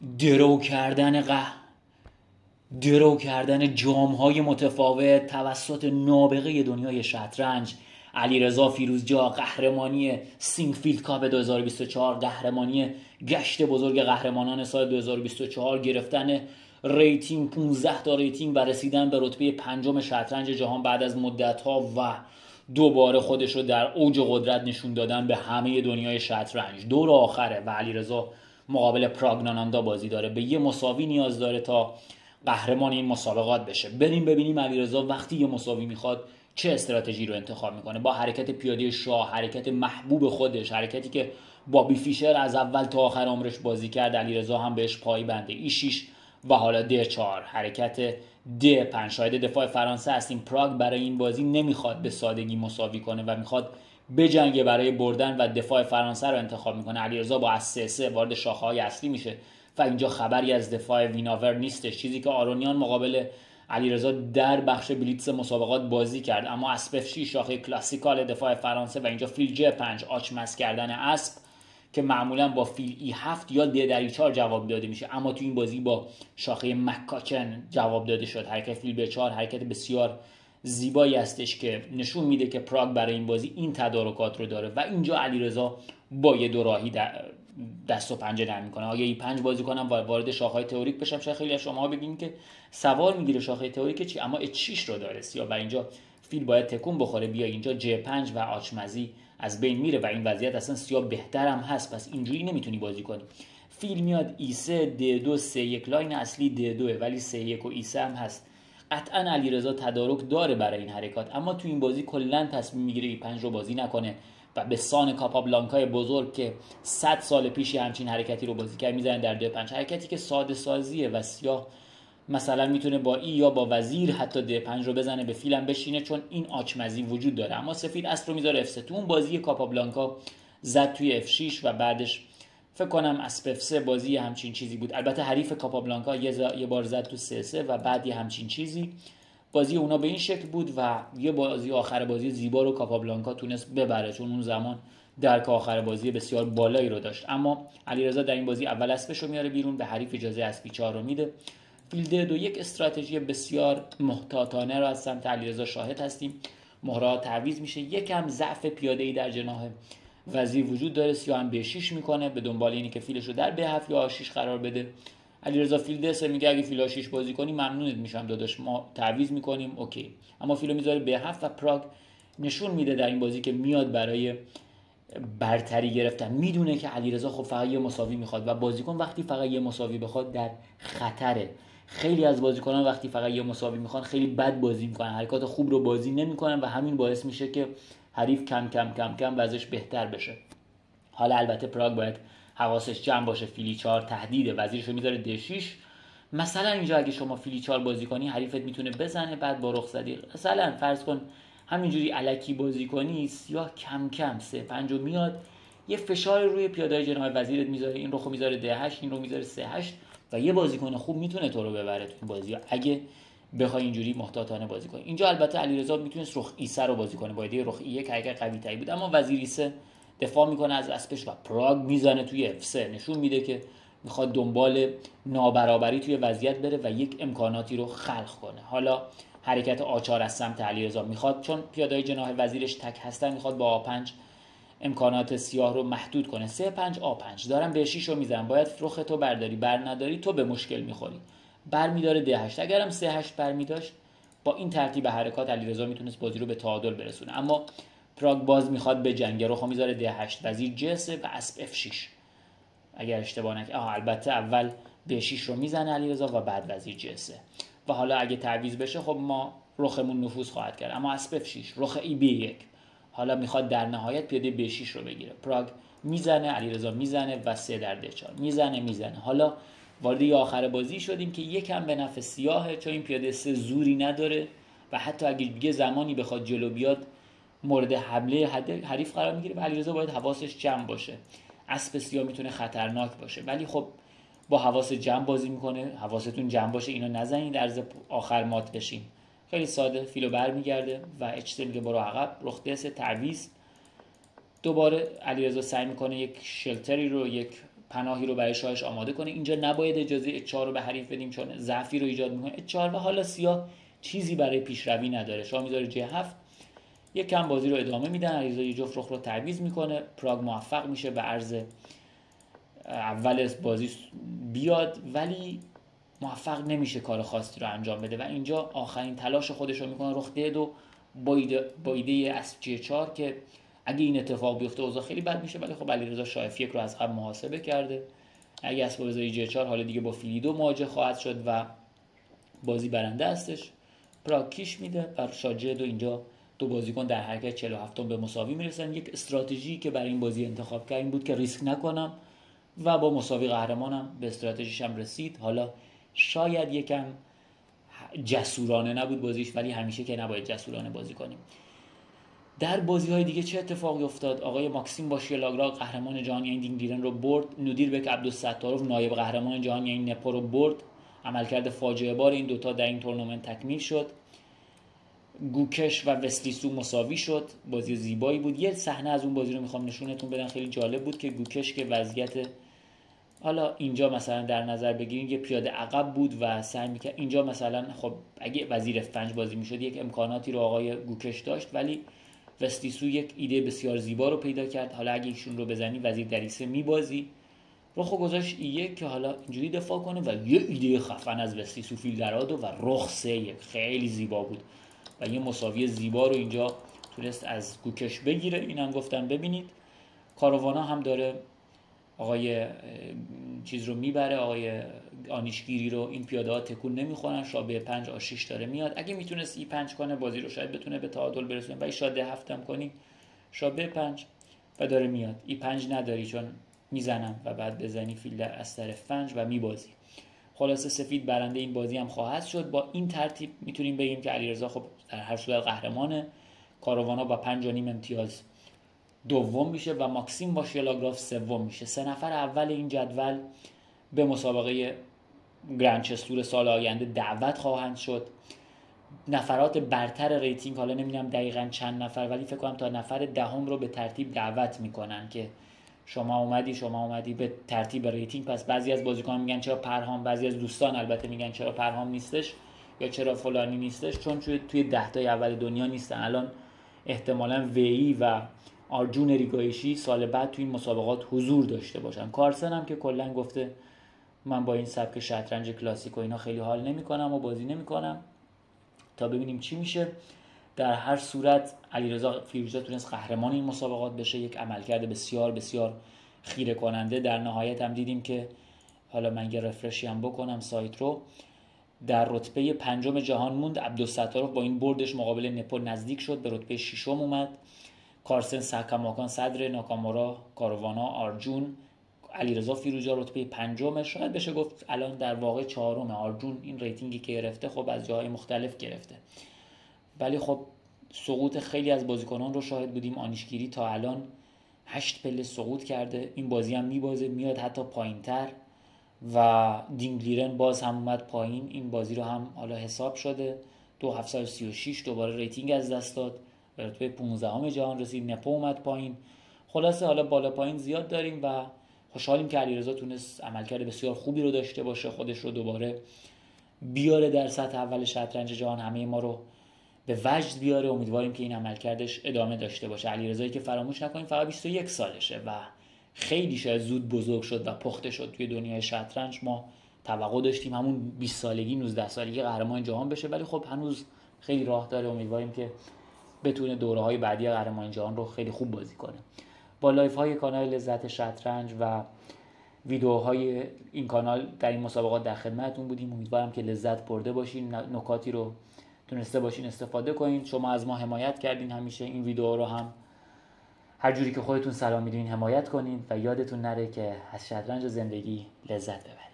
درو کردن جام‌های متفاوت توسط نابغه دنیای شطرنج علیرضا فیروزجا، قهرمانی سینگفیلد کاپ 2024، قهرمانی گشت بزرگ قهرمانان سال 2024، گرفتن ریتینگ 15 تا ریتینگ و رسیدن به رتبه 5 شطرنج جهان بعد از مدت‌ها و دوباره خودش رو در اوج قدرت نشون دادن به همه دنیای شطرنج. دور آخره و علیرضا مقابل پراگناناندا بازی داره، به یه مساوی نیاز داره تا قهرمان این مسابقات بشه. بریم ببینیم علیرضا وقتی یه مساوی میخواد چه استراتژی رو انتخاب میکنه. با حرکت پیاده شاه، حرکت محبوب خودش، حرکتی که بابی فیشر از اول تا آخر عمرش بازی کرد، علیرضا هم بهش پای بنده. E6 و حالا D4، حرکت D5. شاهد دفاع فرانسه هستیم. پراگ برای این بازی نمیخواد به سادگی مساوی کنه و میخواد بجنگه برای بردن و دفاع فرانسه رو انتخاب میکنه. علیرضا با از 3-3 وارد شاخه‌های اصلی میشه و اینجا خبری از دفاع ویناور نیستش، چیزی که آرونیان مقابل علیرضا در بخش بلیتز مسابقات بازی کرد. اما اسب F6 شاخه کلاسیکال دفاع فرانسه و اینجا فیل J5 آچمز کردن اسب که معمولا با فیل E7 یا D4 جواب داده میشه، اما تو این بازی با شاخه مکاچن جواب داده شد. حرکت فیل B4 حرکت بسیار زیبایی هستش که نشون میده که پراگ برای این بازی این تدارکات رو داره و اینجا علیرضا با یه دوراهی دست و پنجه نرم میکنه. آیا E5 بازی کنم و وارد شاخه‌های تئوریک بشم؟ شاید خیلی از شما بگین که سوار میگیره شاخه تئوریک چی، اما H6 رو داره سیاه و اینجا فیل باید تکون بخوره. بیا اینجا J5 و آچمزی از بین میره و این وضعیت اصلا سیاه بهتر هم هست، پس اینجوری نمیتونی بازی کنی. فیل میاد E3 D2 3-1 لاین اصلی D2 ولی 3-1 و E3 هم هست. قطعا علیرضا تدارک داره برای این حرکات، اما تو این بازی کلا تصمیم میگیره E5 رو بازی نکنه و به سان کاپابلانکای بزرگ که 100 سال پیش همچین حرکتی رو بازی کرد میزنه در D5. حرکتی که ساده سازیه و سیاه مثلا میتونه با ای یا با وزیر حتی D5 رو بزنه، به فیلم بشینه چون این آچمزی وجود داره. اما سفید اسب رو میذاره F3. تو اون بازی کاپابلانکا زد توی F6 و بعدش فکر کنم اسب F3 بازی همچین چیزی بود. البته حریف کاپابلانکا یه بار زد تو 3-3 و بعد یه همچین چیزی. بازی اونا به این شکل بود و یه بازی آخر بازی زیبا رو کاپابلانکا تونست ببره چون اون زمان درک آخر بازی بسیار بالایی رو داشت. اما علیرضا در این بازی اول اسبش رو میاره بیرون، به حریف اجازه اسب 4 رو میده. فیل D2 یک استراتژی بسیار محتاطانه رو از سمت علیرضا شاهد هستیم. مهرها تعویض میشه، یکم ضعف پیاده‌ای در جناح وزیر وجود داره. سیاه هم B6 میکنه به دنبال اینی که فیلش رو در B7 یا A6 قرار بده. علیرضا فیل D3 میگه اگه فیل A6 بازی کنی ممنونت میشم داداش، ما تعویض میکنیم اوکی. اما فیلو میذاره B7 و پراگ نشون میده در این بازی که میاد برای برتری گرفتن. میدونه که علیرضا خب فقط یه مساوی میخواد و بازیکن وقتی فقط یه مساوی بخواد در خطره. خیلی از بازیکنان وقتی فقط یه مساوی میخوان خیلی بد بازی میکنن، حرکات خوب رو بازی نمیکنن و همین باعث میشه که حریف کم کم وضعش بهتر بشه. حالا البته پراگ باید حواسش جمع باشه. فیل 4 تهدیده، وزیرشو میذاره D6. مثلا اینجا اگه شما فیل 4 بازی کنی حریفت میتونه بزنه، بعد با رخ زدی مثلا فرض کن همینجوری الکی بازی کنی، سیاه کم 3-5 میاد یه فشار روی پیاده‌های جناح وزیرت میذاره، این رخو میذاره D8 این رو میذاره C8 و یه بازیکن خوب میتونه تو رو ببره تو این بازی اگه بخوای اینجوری محتاطانه بازی کنی. اینجا البته علیرضا میتونست رخ E3 رو بازی کنه، باید رخ E1 حرکت قوی تری بود، اما وزیر E3 دفاع میکنه از اسبش و پراگ میزنه توی F3. نشون میده که میخواد دنبال نابرابری توی وضعیت بره و یک امکاناتی رو خلق کنه. حالا حرکت A4 از سمت علیرضا میخواد، چون پیاده‌های جناح وزیرش تک هستن، میخواد با A5 امکانات سیاه رو محدود کنه. C5 A5 دارم B6 رو میزنم، باید رخ تو برداری، بر نداری تو به مشکل میخوری. بر میداره D8. اگرم C8 بر میداشت با این ترتیب حرکات علیرضا میتونست بازی رو به تعادل برسونه. اما پراگ باز میخواد به جنگ، رخو میذاره D8 وزیر G3 و اسب F6 اگر اشتباه نکنم. البته اول B6 رو میزنه علیرضا و بعد وزیر G3 و حالا اگه تعویض بشه خب ما رخمون نفوذ خواهد کرد. اما اسب F6 رخ B1 حالا میخواد در نهایت پیاده B6 رو بگیره. پراگ میزنه، علیرضا میزنه و 3 در D4 میزنه. حالا وارد آخر بازی شدیم که یکم به نفع سیاهه، چون این پیاده 3 زوری نداره و حتی اگه یه زمانی بخواد جلو بیاد مورد حمله حریف قرار میگیره و علیرضا باید حواسش جمع باشه. اسب سیاه میتونه خطرناک باشه، ولی خب با حواس جمع بازی میکنه. حواستون جمع باشه اینو نزنید عرض آخر مات بشین. خیلی ساده فیلو برمیگرده و H3 میگه برو عقب. رخ D3 تعویض. دوباره علیرضا سعی میکنه یک شلتری رو، یک پناهی رو برای شاهش آماده کنه. اینجا نباید اجازه H4 رو به حریف بدیم چون ضعفی رو ایجاد میکنه H4 و حالا سیاه چیزی برای پیشروی نداره. شاه میذاره J7، یک کم بازی رو ادامه میدن. علیرضا یه جفت رخ رو تعویض میکنه. پراگ موفق میشه به عرض اول بازی بیاد ولی موفق نمیشه کار خاصی رو انجام بده و اینجا آخرین تلاش خودش رو میکنه. رخ D2 با ایده اسب G4 که اگه این اتفاق بیفته اوضاع خیلی بد میشه، ولی خب علیرضا شاه F1 رو از قبل محاسبه کرده. اگه اسب بذاری G4 حالا دیگه با فیل E2 مواجه خواهد شد و بازی برنده هستش. پراگ کیش میده و شاه J2 اینجا دو بازیکن در حرکت 47 به مساوی میرسن. یک استراتژی که برای این بازی انتخاب کردم بود که ریسک نکنم و با مساوی قهرمانم به استراتژیشم رسید. حالا شاید یکم جسورانه نبود بازیش، ولی همیشه که نباید جسورانه بازی کنیم. در بازی‌های دیگه چه اتفاقی افتاد؟ آقای ماکسیم باشیلاگرا قهرمان جهان یعنی دینگلیرن رو برد. نودیربک عبدالستاروف نایب قهرمان جهان یعنی نپو رو برد. عملکرد فاجعه بار این دوتا در این تورنمنت تکمیل شد. گوکش و وسلیسو مساوی شد. بازی زیبایی بود. یه صحنه از اون بازی رو میخوام نشونتون بدم، خیلی جالب بود که گوکش که وضعیت حالا اینجا مثلا در نظر بگیرید یه پیاده عقب بود و سعی میکرد اینجا مثلا خب اگه وزیر فنج بازی میشد یک امکاناتی رو آقای گوکش داشت، ولی وستیسو یک ایده بسیار زیبا رو پیدا کرد. حالا اگه ایشون رو بزنی وزیر دریسه میبازی. رخو گذاشت E1 که حالا اینجوری دفاع کنه و یه ایده خفن از وستیسو فیل درآد و رخ 3 خیلی زیبا بود و یه مساوی زیبا رو اینجا تونست از گوکش بگیره. اینم گفتم ببینید. کاروانا هم داره آقای چیز رو میبره، آقای آنیشگیری رو. این پیاده ها تکون نمیخورن. شاه B5 آ6 داره میاد. اگه میتونست E5 کنه بازی رو شاید بتونه به تعادل برسونه، ولی شاه D7 هم کنی شاه B5 و داره میاد. E5 نداری چون میزنم و بعد بزنی فیل در از طرف فنج و میبازی. خلاصه سفید برنده این بازی هم خواهد شد. با این ترتیب میتونیم بگیم که علیرضا خب در هر صورت قهرمانه. کاروانا با 5.5 امتیاز دوم میشه و ماکسیم باشیلاگراف سوم میشه. سه نفر اول این جدول به مسابقه گرند چستور سال آینده دعوت خواهند شد. نفرات برتر ریتینگ حالا نمیدونم دقیقاً چند نفر، ولی فکر کنم تا نفر دهم رو به ترتیب دعوت میکنن که شما اومدی به ترتیب ریتینگ. پس بعضی از بازیکنان میگن چرا پرهام، بعضی از دوستان البته میگن چرا پرهام نیستش یا چرا فلانی نیستش، چون توی 10 تا اول دنیا نیستن. الان احتمالاً وی و آرجون ریگایشی سال بعد توی این مسابقات حضور داشته باشن. کارسن هم که کلا گفته من با این سبک شطرنج کلاسیک و اینا خیلی حال نمی‌کنم و بازی نمی‌کنم، تا ببینیم چی میشه. در هر صورت علیرضا فیروزه تونست قهرمان این مسابقات بشه. یک عملکرد بسیار بسیار خیره کننده. در نهایت هم دیدیم که حالا من یه رفرشی هم بکنم سایت رو، در رتبه 5 جهان موند. عبدالستاروف با این بردش مقابل نپو نزدیک شد، به رتبه 6 اومد. کارسن، ساکاماکان صدر، ناکامورا، کاروانا، آرجون، علیرضا فیروزه رتبه 5. شاید بشه گفت الان در واقع 4. آرجون این ریتینگی که گرفته خب از جاهای مختلف گرفته، ولی خب سقوط خیلی از بازیکنان رو شاهد بودیم. آنیشگیری تا الان 8 پله سقوط کرده. این بازی هم میبازه، میاد حتی پایین‌تر و دینگلیرن باز هم اومد پایین. این بازی رو هم حالا حساب شده 2736 دوباره ریتینگ از دست داد، به رتبه 15 جهان رسید. نپو اومد پایین. خلاصه حالا بالا پایین زیاد داریم و خوشحالیم که علیرضا تونست عملکرد بسیار خوبی رو داشته باشه، خودش رو دوباره بیاره در سطح اول شطرنج جهان، همه ما رو به وجد بیاره. امیدواریم که این عملکردش ادامه داشته باشه. علیرضایی که فراموش نکنیم فقط 21 سالشه و خیلی شاید زود بزرگ شد و پخته شد توی دنیای شطرنج. ما توقع داشتیم همون 20 سالگی 19 سالگی قهرمان جهان بشه، ولی خب هنوز خیلی راه داره. امیدواریم که بتونه دوره‌های بعدی قهرمانی جهان رو خیلی خوب بازی کنه. با لایف‌های کانال لذت شطرنج و ویدیوهای این کانال در این مسابقات در خدمتتون بودیم. امیدوارم که لذت برده باشین، نکاتی رو تونسته باشین استفاده کنین. شما از ما حمایت کردین، همیشه این ویدیو رو هم هر جوری که خودتون سلام میدونین حمایت کنین و یادتون نره که از شطرنج زندگی لذت ببرید.